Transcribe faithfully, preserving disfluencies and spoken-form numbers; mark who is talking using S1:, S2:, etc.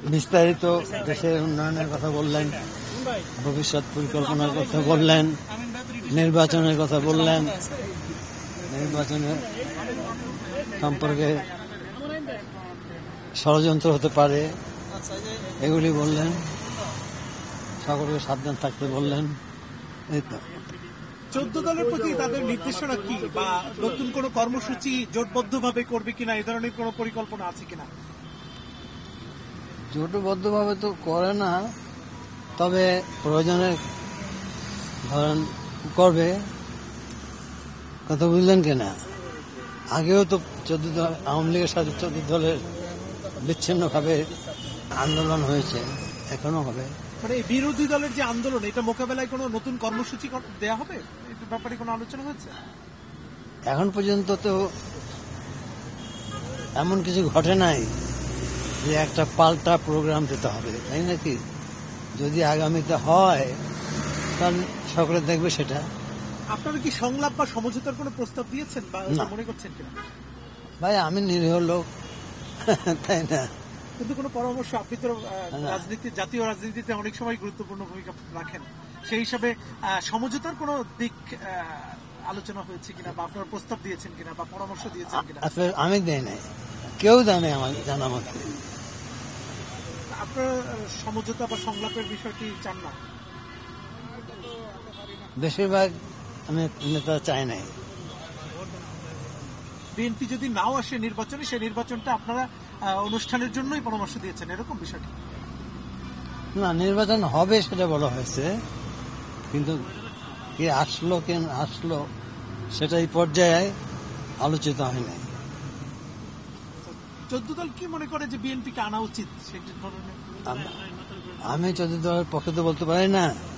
S1: বিস্তারিত দেশের উন্নয়নের কথা বললেন, ভবিষ্যৎ পরিকল্পনার কথা বললেন, নির্বাচনের কথা বললেন, নির্বাচনের সম্পর্কে ষড়যন্ত্র হতে পারে এগুলি বললেন, সকলকে সাবধান থাকতে বললেন। এই তো
S2: চোদ্দ দলের প্রতি তাদের নির্দেশনা কি, বা নতুন কোন কর্মসূচি জোটবদ্ধভাবে করবে কিনা, এই ধরনের কোন পরিকল্পনা আছে কিনা?
S1: জোটবদ্ধভাবে তো করে না, তবে প্রয়োজনে ধরেন করবে। কথা বুঝলেন কিনা? আগেও তো চোদ্দ দল আওয়ামী লীগের সাথে চোদ্দ দলের বিচ্ছিন্নভাবে আন্দোলন হয়েছে, এখনো হবে।
S2: মানে বিরোধী দলের যে আন্দোলন, এটা মোকাবেলায় কোনো নতুন কর্মসূচি দেওয়া হবে, এটার ব্যাপারে কোনো আলোচনা হয়েছে?
S1: এখন পর্যন্ত তো এমন কিছু ঘটে নাই যে একটা পাল্টা প্রোগ্রাম দিতে হবে, তাই নাকি? যদি আগামীতে হয় তাহলে সকলে দেখবে সেটা।
S2: আপনারা কি সংলাপ বা সমঝোতার কোনো প্রস্তাব দিয়েছেন বা মনে করছেন কিনা?
S1: ভাই আমি নিরীহ লোক, তাই না?
S2: কিন্তু কোনো পরামর্শ, আপনি তো রাজনীতি, জাতীয় রাজনীতিতে অনেক সময় গুরুত্বপূর্ণ ভূমিকা রাখেন, সেই হিসাবে সমঝোতার কোনো দিক আলোচনা হয়েছে কিনা, বা আপনারা প্রস্তাব দিয়েছেন কিনা, বা পরামর্শ দিয়েছেন কিনা?
S1: আসলে আমি দেই নাই, কেউ দেয় নাই আমার জানা মতে।
S2: আপনারা সমঝোতা বা সংলাপের বিষয়টি চান না?
S1: বেশিরভাগ নেতা চায় নাই।
S2: বিএনপি যদি নাও আসে নির্বাচনে, সেই নির্বাচনটা আপনারা অনুষ্ঠানের জন্যই পরামর্শ দিয়েছেন, এরকম বিষয়টি?
S1: না, নির্বাচন হবে সেটা বলা হয়েছে, কিন্তু কে আসলো কে আসলো সেটা এই পর্যায়ে আলোচিত হয় নাই।
S2: চোদ্দ দল কি মনে করে যে বিএনপিকে আনা উচিত?
S1: আমি চোদ্দ দলের পক্ষে তো বলতে পারি না।